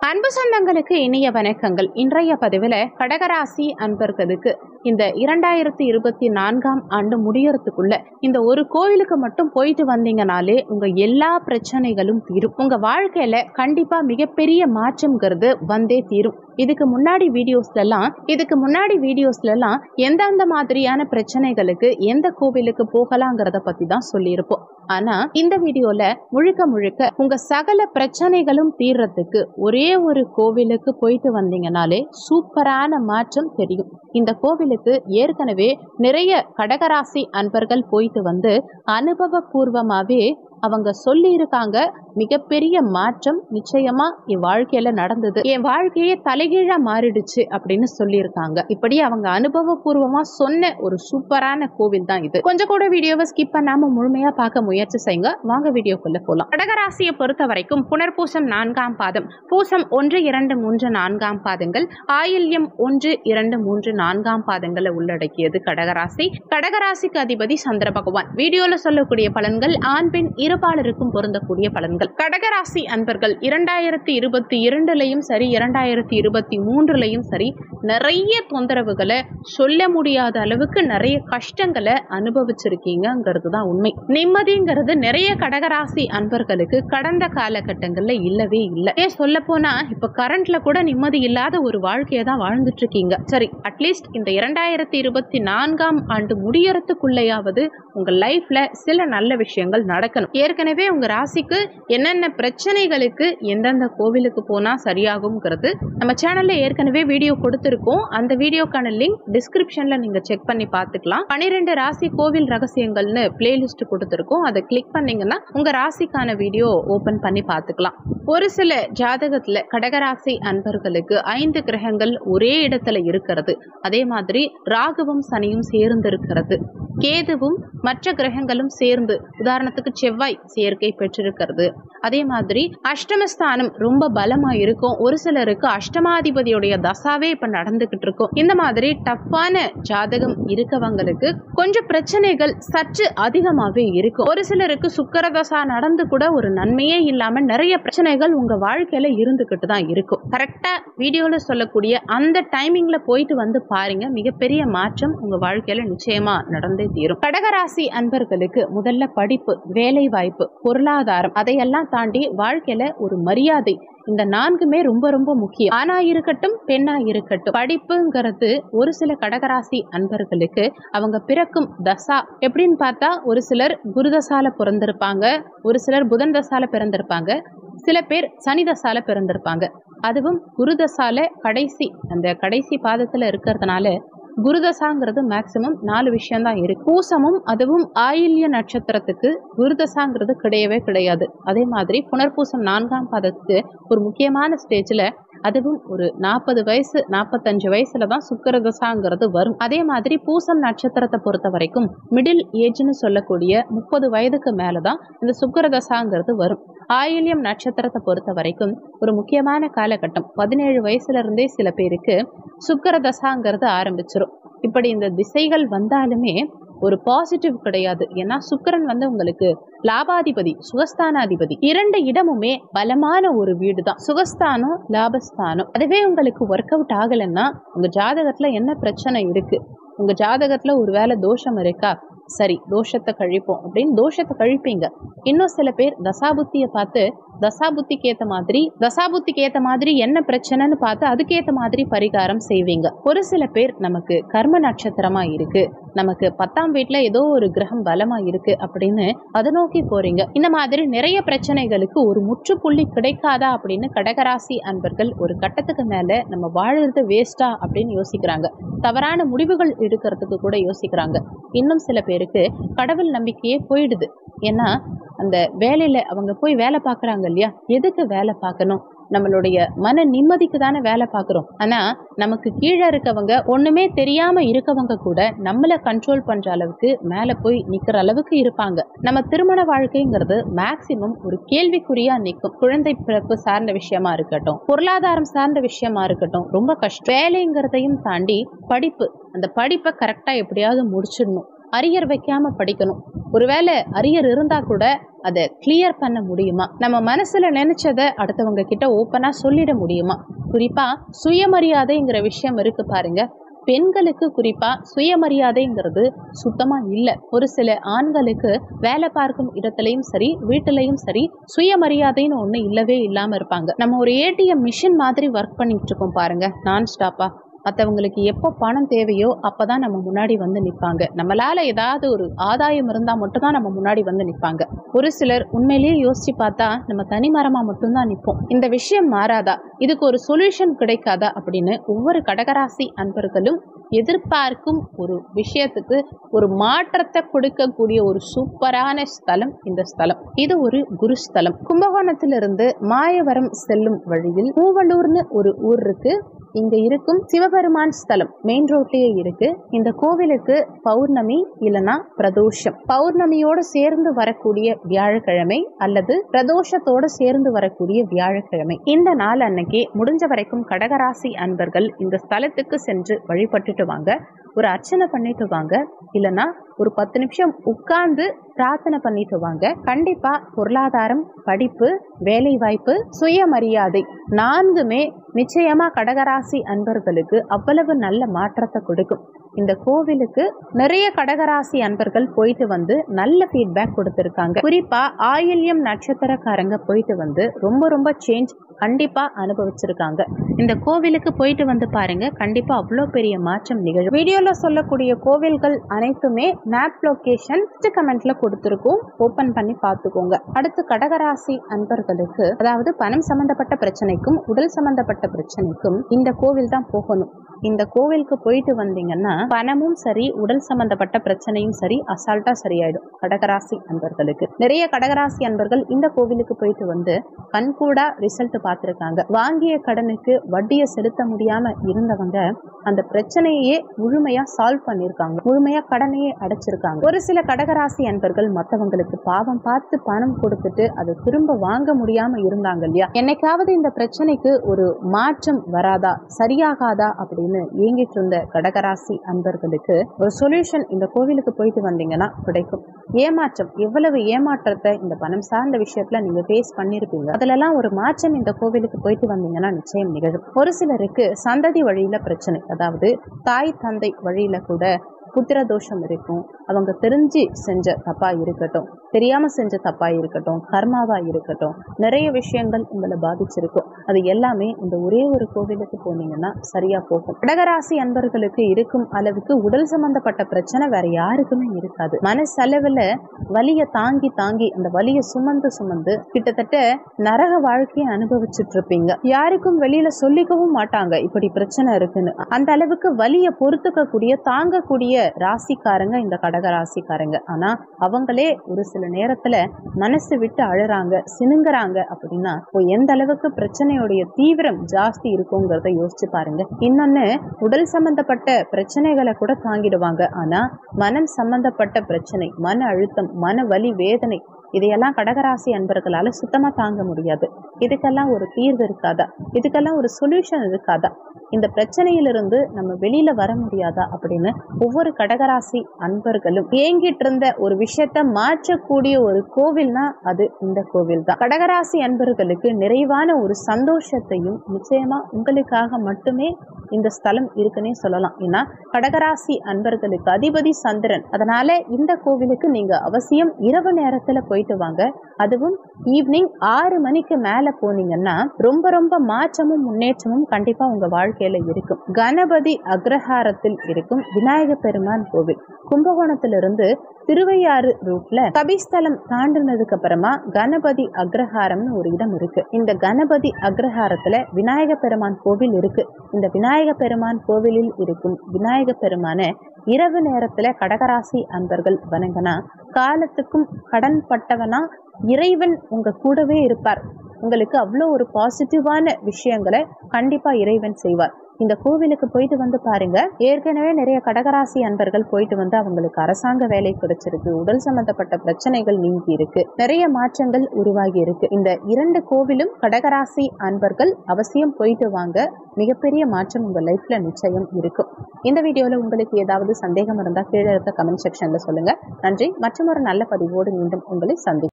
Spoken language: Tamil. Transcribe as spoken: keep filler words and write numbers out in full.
அன்பு சொந்தங்களுக்கு இனிய வணக்கங்கள். இன்றைய பதிவில் கடகராசி அன்பர்களுக்கு இந்த இரண்டாயிரத்தி இருபத்தி நான்காம் ஆண்டு முடியறதுக்குள்ள இந்த ஒரு கோவிலுக்கு மட்டும் போயிட்டு வந்தீங்கனாலே உங்க எல்லா பிரச்சனைகளும் தீரும். உங்க வாழ்க்கையில கண்டிப்பா மிகப்பெரிய மாற்றம்ங்கிறது வந்தே தீரும். இதுக்கு முன்னாடி வீடியோஸ்ல எல்லாம் இதுக்கு முன்னாடி வீடியோஸ்ல எல்லாம் எந்தெந்த மாதிரியான பிரச்சனைகளுக்கு எந்த கோவிலுக்கு போகலாங்கிறத பத்தி தான் சொல்லியிருப்போம். ஆனா இந்த வீடியோல முழுக்க முழுக்க உங்க சகல பிரச்சனைகளும் தீர்றதுக்கு ஒரே ஒரு கோவிலுக்கு போயிட்டு வந்தீங்கனாலே சூப்பரான மாற்றம் தெரியும். இந்த கோவிலுக்கு ஏற்கனவே நிறைய கடகராசி அன்பர்கள் போயிட்டு வந்து அனுபவபூர்வமாவே அவங்க சொல்லி இருக்காங்க, மிகப்பெரிய மாற்றம் நிச்சயமா என் வாழ்க்கையில நடந்தது, என் வாழ்க்கையே தலைகீழா மாறிடுச்சு அப்படின்னு சொல்லியிருக்காங்க. இப்படி அவங்க அனுபவபூர்வமா சொன்ன ஒரு சூப்பரான கோவில் தான் இது. கொஞ்சம் கூட வீடியோவை ஸ்கிப் பண்ணாம முழுமையா பார்க்க முயற்சி செய்யுங்க. வாங்க வீடியோக்குள்ள போலாம். கடகராசியை பொறுத்த வரைக்கும் புனர்பூசம் நான்காம் பாதம், பூசம் ஒன்று இரண்டு மூன்று நான்காம் பாதங்கள், ஆயில்யம் ஒன்று இரண்டு மூன்று நான்காம் பாதங்களை உள்ளடக்கியது கடகராசி. கடகராசிக்கு அதிபதி சந்திர பகவான். வீடியோல சொல்லக்கூடிய பலன்கள் ஆண் பெண் இருபாலருக்கும் பொருந்தக்கூடிய பலன்கள். கடகராசி அன்பர்கள் இரண்டாயிரத்தி இருபத்தி இரண்டுலையும் சரி இரண்டாயிரத்தி இருபத்தி மூன்றுலையும் சரி நிறைய தொந்தரவுகளை சொல்ல முடியாத அளவுக்கு நிறைய கஷ்டங்களை அனுபவிச்சிருக்கீங்கிறது தான் உண்மை. நிம்மதிங்கிறது நிறைய கடகராசி அன்பர்களுக்கு கடந்த காலகட்டங்கள்ல இல்லவே இல்லை. ஏன் சொல்ல போனா இப்ப கரண்ட்ல கூட நிம்மதி இல்லாத ஒரு வாழ்க்கையை தான் வாழ்ந்துட்டு இருக்கீங்க. சரி, அட்லீஸ்ட் இந்த இரண்டாயிரத்தி இருபத்தி நான்காம் ஆண்டு முடியறதுக்குள்ளையாவது உங்க லைஃப்ல சில நல்ல விஷயங்கள் நடக்கணும். ஏற்கனவே உங்க ராசிக்கு என்னென்ன பிரச்சனைகளுக்கு எந்தெந்த கோவிலுக்கு போனா சரியாகும்ங்கிறது நம்ம சேனல்ல ஏற்கனவே வீடியோ கொடுத்திருக்கோம். அந்த வீடியோக்கான லிங்க் டிஸ்கிரிப்ஷன்ல நீங்க செக் பண்ணி பார்த்துக்கலாம். பன்னிரெண்டு ராசி கோவில் ரகசியங்கள்னு பிளேலிஸ்ட் கொடுத்திருக்கோம். அதை கிளிக் பண்ணீங்கன்னா உங்க ராசிக்கான வீடியோ ஓபன் பண்ணி பார்த்துக்கலாம். ஒரு சில ஜாதகத்துல கடகராசி அன்பர்களுக்கு ஐந்து கிரகங்கள் ஒரே இடத்துல இருக்கிறது, அதே மாதிரி ராகுவும் சனியும் சேர்ந்து இருக்கிறது, கேதுவும் மற்ற கிரகங்களும் சேர்ந்து உதாரணத்துக்கு செவ்வாய் சேர்க்கை பெற்றிருக்கிறது, அதே மாதிரி அஷ்டமஸ்தானம் ரொம்ப பலமா இருக்கும். ஒரு சிலருக்கு அஷ்டமாதிபதியுடைய தசாவே இப்ப நடந்துகிட்டு இருக்கும். இந்த மாதிரி டஃப்பான ஜாதகம் இருக்கவங்களுக்கு கொஞ்சம் பிரச்சனைகள் சற்று அதிகமாவே இருக்கும். ஒரு சிலருக்கு சுக்கிர தசா நடந்து கூட ஒரு நன்மையே இல்லாம நிறைய பிரச்சனைகள் உங்க வாழ்க்கையில இருந்துகிட்டு தான் இருக்கும். கரெக்டா வீடியோல சொல்லக்கூடிய அந்த டைமிங்ல போயிட்டு வந்து பாருங்க, மிகப்பெரிய மாற்றம் உங்க வாழ்க்கையில நிச்சயமா நடந்தே தீரும். கடகராசி அன்பர்களுக்கு முதல்ல படிப்பு, வேலை வாய்ப்பு, பொருளாதாரம், அதையெல்லாம் தாண்டி வாழ்க்கையில ஒரு மரியாதை, இந்த நான்குமே ரொம்ப ரொம்ப முக்கியம். ஆணா இருக்கட்டும் பெண்ணா இருக்கட்டும், படிப்புங்கிறது ஒரு சில கடகராசி அன்பர்களுக்கு அவங்க பிறக்கும் தசா எப்படின்னு பார்த்தா ஒரு சிலர் குரு தசால பிறந்திருப்பாங்க, ஒரு சிலர் புதன் தசால பிறந்திருப்பாங்க, சில பேர் சனி தசால பிறந்திருப்பாங்க. அதுவும் குரு தசால கடைசி அந்த கடைசி பாதத்துல இருக்கிறதுனால குருதசாங்கிறது மேக்சிமம் நாலு விஷயம் தான் இருக்கு. பூசமும் அதுவும் ஆயில்ய நட்சத்திரத்துக்கு குருதசாங்கிறது கிடையவே கிடையாது. அதே மாதிரி புனர்பூசம் நான்காம் பாதத்துக்கு ஒரு முக்கியமான ஸ்டேஜ்ல அதுவும் ஒரு நாற்பது வயசு நாற்பத்தஞ்சு வயசுல தான் சுக்கிரதசாங்கிறது வரும். அதே மாதிரி பூசம் நட்சத்திரத்தை பொறுத்த வரைக்கும் மிடில் ஏஜ்னு சொல்லக்கூடிய முப்பது வயதுக்கு மேலதான் இந்த சுக்கிரதசாங்கிறது வரும். ஆயில்யம் நட்சத்திரத்தை பொறுத்த வரைக்கும் ஒரு முக்கியமான காலகட்டம் பதினேழு வயசுல இருந்தே சில பேருக்கு சுக்கிரதசாங்கிறது ஆரம்பிச்சிடும். இப்படி இந்த திசைகள் வந்தாலுமே ஒரு பாசிட்டிவ் கிடையாது. ஏன்னா சுக்கிரன் வந்து உங்களுக்கு லாபாதிபதி, சுகஸ்தானாதிபதி, இரண்டு இடமுமே பலமான ஒரு வீடு தான் சுகஸ்தானம் லாபஸ்தானம். அதுவே உங்களுக்கு ஒர்க் அவுட் ஆகலைன்னா உங்க ஜாதகத்துல என்ன பிரச்சனை இருக்கு, உங்க ஜாதகத்துல ஒரு வேலை தோஷம் இருக்கா, சரி தோஷத்தை கழிப்போம் அப்படின்னு தோஷத்தை கழிப்பீங்க. இன்னும் சில பேர் தசாபுத்தியை பார்த்து தசாபுத்திக்கு ஏத்த மாதிரி தசாபுத்திக்கு ஏத்த மாதிரி என்ன பிரச்சனைன்னு பார்த்து அதுக்கேத்த மாதிரி பரிகாரம் செய்வீங்க. ஒரு சில பேர் நமக்கு கர்ம நட்சத்திரமா இருக்கு, நமக்கு பத்தாம் வீட்டுல ஏதோ ஒரு கிரகம் பலமா இருக்கு அப்படின்னு அதை நோக்கி போறீங்க. இந்த மாதிரி நிறைய பிரச்சனைகளுக்கு ஒரு முற்றுப்புள்ளி கிடைக்காதா அப்படின்னு கடகராசி அன்பர்கள் ஒரு கட்டத்துக்கு மேல நம்ம வாழறது வேஸ்டா அப்படின்னு யோசிக்கிறாங்க. தவறான முடிவுகள் எடுக்கிறதுக்கு கூட யோசிக்கிறாங்க. இன்னும் சில பேருக்கு கடவுள் நம்பிக்கையே போயிடுது. ஏன்னா அந்த வேலையில அவங்க போய் வேலை பார்க்கறாங்க இல்லையா, எதுக்கு வேலை பார்க்கணும், நம்மளுடைய மன நிம்மதிக்கு தானே வேலை பார்க்குறோம். ஆனா நமக்கு கீழே இருக்கவங்க ஒண்ணுமே தெரியாம இருக்கவங்க கூட நம்மளை கண்ட்ரோல் பண்ற அளவுக்கு மேல போய் நிக்கிற அளவுக்கு இருப்பாங்க. நம்ம திருமண வாழ்க்கைங்கிறது மேக்சிமம் ஒரு கேள்விக்குறியா நிற்கும். குழந்தை பிறப்பு சார்ந்த விஷயமா இருக்கட்டும், பொருளாதாரம் சார்ந்த விஷயமா இருக்கட்டும், ரொம்ப கஷ்டம். வேலைங்கிறதையும் தாண்டி படிப்பு, அந்த படிப்பை கரெக்டா எப்படியாவது முடிச்சிடணும். அரியர் வைக்காம படிக்கணும். ஒருவேளை அரியர் இருந்தா கூட அதை கிளியர் பண்ண முடியுமா? நம்ம மனசுல நினைச்சதை அடுத்தவங்க கிட்ட ஓப்பனா சொல்லிட முடியுமா? குறிப்பா சுயமரியாதைங்கிற விஷயம் இருக்கு பாருங்க. பெண்களுக்கு குறிப்பா சுயமரியாதைங்கிறது சுத்தமா இல்லை. ஒரு சில ஆண்களுக்கு வேலை பார்க்கும் இடத்துலையும் சரி வீட்டிலையும் சரி சுயமரியாதைன்னு ஒண்ணு இல்லவே இல்லாம இருப்பாங்க. நம்ம ஒரு ஏடிஎம் மிஷின் மாதிரி ஒர்க் பண்ணிட்டு இருக்கோம் பாருங்க, நான் ஸ்டாப்பா. மற்றவங்களுக்கு எப்போ பணம் தேவையோ அப்பதான் நம்ம முன்னாடி வந்து நிற்பாங்க. நம்மளால ஏதாவது ஒரு ஆதாயம் இருந்தா மட்டும்தான் நம்ம முன்னாடி வந்து நிற்பாங்க. ஒரு சிலர் உண்மையிலேயே யோசிச்சு பார்த்தா நம்ம தனிமரமா மட்டும்தான் நிற்போம். இந்த விஷயம் மாறாதா? இதுக்கு ஒரு சொல்யூஷன் கிடைக்காதா அப்படின்னு ஒவ்வொரு கடகராசி அன்பர்களும் எதிர்பார்க்கும் ஒரு விஷயத்துக்கு ஒரு மாற்றத்தை கொடுக்கக்கூடிய ஒரு சூப்பரான ஸ்தலம் இந்த ஸ்தலம். இது ஒரு குருஸ்தலம். கும்பகோணத்திலிருந்து மாயவரம் செல்லும் வழியில் பூவலூர்னு ஒரு ஊர் இருக்கு. இங்க இருக்கும் சிவபெருமான் ஸ்தலம் மெயின் ரோட்லயே இருக்கு. இந்த கோவிலுக்கு பௌர்ணமி இல்லனா பிரதோஷம், பௌர்ணமியோடு சேர்ந்து வரக்கூடிய வியாழக்கிழமை அல்லது பிரதோஷத்தோடு சேர்ந்து வரக்கூடிய வியாழக்கிழமை, இந்த நாள் அன்னைக்கு முடிஞ்ச வரைக்கும் கடகராசி அன்பர்கள் இந்த ஸ்தலத்துக்கு சென்று வழிபட்டுட்டு வாங்க. ஒரு அர்ச்சனை பண்ணிட்டு வாங்க. இல்லைன்னா ஒரு பத்து நிமிஷம் உட்கார்ந்து பிரார்த்தனை பண்ணிட்டு வாங்க. கண்டிப்பா பொருளாதாரம், படிப்பு, வேலை வாய்ப்பு, சுயமரியாதை நான்குமே நிச்சயமா கடகராசி அன்பர்களுக்கு அவ்வளவு நல்ல மாற்றத்தை கொடுக்கும். இந்த கோவிலுக்கு நிறைய கடகராசி அன்பர்கள் போயிட்டு வந்து நல்ல ஃபீட்பேக் கொடுத்திருக்காங்க. குறிப்பா ஆயில்யம் நட்சத்திரக்காரங்க போயிட்டு வந்து ரொம்ப ரொம்ப சேஞ்ச் கண்டிப்பா அனுபவிச்சிருக்காங்க. இந்த கோவிலுக்கு போயிட்டு வந்து பாருங்க, கண்டிப்பா அவ்வளோ பெரிய மாற்றம் நிகழும். வீடியோல சொல்லக்கூடிய கோவில்கள் அனைத்துமே மேப் லொகேஷன் கமெண்ட்ல கொடுத்திருக்கும், ஓபன் பண்ணி பார்த்துக்கோங்க. அடுத்து கடகராசி அன்பர்களுக்கு, அதாவது பணம் சம்பந்தப்பட்ட பிரச்சனைக்கும் உடல் சம்பந்தப்பட்ட பிரச்சனைக்கும் இந்த கோவில் தான் போகணும். இந்த கோவிலுக்கு போயிட்டு வந்தீங்கன்னா பணமும் சரி உடல் சம்பந்தப்பட்ட பிரச்சனையும் சரி அசால்ட்டா சரியாயிடும். கடகராசி அன்பர்களுக்கு நிறைய கடகராசி அன்பர்கள் இந்த கோவிலுக்கு போயிட்டு வந்து கண்கூடா ரிசல்ட் பார்த்திருக்காங்க. வாங்கிய கடனுக்கு வட்டியை செலுத்த முடியாம இருந்தவங்க அந்த பிரச்சனையே முழுமையா சால்வ் பண்ணிருக்காங்க, முழுமையா கடனையே அடைச்சிருக்காங்க. ஒரு சில கடகராசி அன்பர்கள் மற்றவங்களுக்கு பாவம் பார்த்து பணம் கொடுத்துட்டு அதை திரும்ப வாங்க முடியாம இருந்தாங்க இல்லையா, என்னைக்காவது இந்த பிரச்சனைக்கு ஒரு மாற்றம் வராதா, சரியாகாதா அப்படின்னு ஏங்கிட்டு இருந்த கடகராசி அன்பர்களுக்கு ஒரு சொல்யூஷன் இந்த கோவிலுக்கு போயிட்டு வந்தீங்கன்னா கிடைக்கும். ஏமாற்றம், எவ்வளவு ஏமாற்றத்தை இந்த பணம் சார்ந்த விஷயத்துல நீங்க ஃபேஸ் பண்ணிருப்பீங்க, அதுல எல்லாம் ஒரு மாற்றம் இந்த கோவிலுக்கு போயிட்டு வந்தீங்கன்னா நிச்சயம் நிகழும். ஒரு சிலருக்கு சந்ததி வழியில பிரச்சனை, அதாவது தாய் தந்தை வழியில கூட புத்திர தோஷம் இருக்கும். அவங்க தெரிஞ்சு செஞ்ச தப்பா இருக்கட்டும், தெரியாம செஞ்ச தப்பா இருக்கட்டும், கர்மாவா இருக்கட்டும், நிறைய விஷயங்கள் உங்களை பாதிச்சிருக்கும். அது எல்லாமே இந்த ஒரே ஒரு கோவிலுக்கு போனீங்கன்னா சரியா போகும். கடகராசி அன்பர்களுக்கு இருக்கும் அளவுக்கு உடல் சம்பந்தப்பட்ட பிரச்சனை வேற யாருக்குமே இருக்காது. மனசளவுல வலிய தாங்கி தாங்கி அந்த வலிய சுமந்து சுமந்து கிட்டத்தட்ட நரக வாழ்க்கையை அனுபவிச்சுட்டு இருப்பீங்க. யாருக்கும் வெளியில சொல்லிக்கவும் மாட்டாங்க இப்படி பிரச்சனை இருக்குன்னு. அந்த அளவுக்கு வலிய பொறுத்துக்க கூடிய தாங்கக்கூடிய ராசிக்காரங்க இந்த கடக ராசிக்காரங்க. ஆனா அவங்களே ஒரு சில நேரத்துல மனசு விட்டு அழறாங்க, சினுங்குறாங்க அப்படின்னா எந்த அளவுக்கு பிரச்சனையுடைய தீவிரம் ஜாஸ்தி இருக்குங்கிறத யோசிச்சு பாருங்க. இன்னொன்னு, உடல் சம்பந்தப்பட்ட பிரச்சனைகளை கூட தாங்கிடுவாங்க. ஆனா மனம் சம்பந்தப்பட்ட பிரச்சனை, மன அழுத்தம், மன வலி, வேதனை, இதையெல்லாம் கடகராசி அன்பர்களால சுத்தமா தாங்க முடியாது. இதுக்கெல்லாம் ஒரு தீர்வு இருக்காதா? இதுக்கெல்லாம் ஒரு சொல்யூஷன் இருக்காதா? இந்த பிரச்சனையிலிருந்து நம்ம வெளியில வர முடியாதா அப்படின்னு ஒவ்வொரு கடகராசி அன்பர்களும் ஏங்கிட்டு இருந்த ஒரு விஷயத்த மாற்றக்கூடிய ஒரு கோவில்னா அது இந்த கோவில் தான். கடகராசி அன்பர்களுக்கு நிறைவான ஒரு சந்தோஷத்தையும் நிச்சயமா உங்களுக்காக மட்டுமே இந்த ஸ்தலம் இருக்குன்னே சொல்லலாம். ஏன்னா கடகராசி அன்பர்களுக்கு அதிபதி சந்திரன். அதனால இந்த கோவிலுக்கு நீங்க அவசியம் இரவு நேரத்துல போயிட்டு வாங்க. அதுவும் ஈவினிங் ஆறு மணிக்கு மேல போனீங்கன்னா ரொம்ப ரொம்ப மாற்றமும் முன்னேற்றமும் கண்டிப்பா உங்க வாழ்க்கையில இருக்கும். கணபதி அக்ரஹாரத்தில் இருக்கும் விநாயக பெருமான் கோவில் கும்பகோணத்திலிருந்து திருவையாறு ரூட்ல கபிஸ்தலம் தாண்டினதுக்கு அப்புறமா கணபதி அக்ரஹாரம்னு ஒரு இடம் இருக்கு. இந்த கணபதி அக்ரஹாரத்துல விநாயக பெருமான் கோவில் இருக்கு. இந்த விநாயக பெருமான் கோவிலில் இருக்கும் விநாயக பெருமான இரவு நேரத்துல கடகராசி அன்பர்கள் வணங்கினா காலத்துக்கும் கடன் பட்டவனா இறைவன் உங்க கூடவே இருப்பார். உங்களுக்கு அவ்வளோ ஒரு பாசிட்டிவான விஷயங்களை கண்டிப்பா இறைவன் செய்வார். இந்த கோவிலுக்கு போயிட்டு வந்து பாருங்க. ஏற்கனவே நிறைய கடகராசி அன்பர்கள் போயிட்டு வந்து அவங்களுக்கு அரசாங்க வேலை கிடைச்சிருக்கு, உடல் சம்பந்தப்பட்ட பிரச்சனைகள் நீங்கி இருக்கு, நிறைய மாற்றங்கள் உருவாகி இருக்கு. இந்த இரண்டு கோவிலும் கடகராசி அன்பர்கள் அவசியம் போயிட்டு வாங்க. மிகப்பெரிய மாற்றம் உங்க லைஃப்ல நிச்சயம் இருக்கும். இந்த வீடியோல உங்களுக்கு ஏதாவது சந்தேகம் இருந்தா கீழே இருக்க கமெண்ட் செக்ஷன்ல சொல்லுங்க. நன்றி. மற்றும் ஒரு நல்ல பதிவோடு மீண்டும் உங்களை சந்திக்கிறேன்.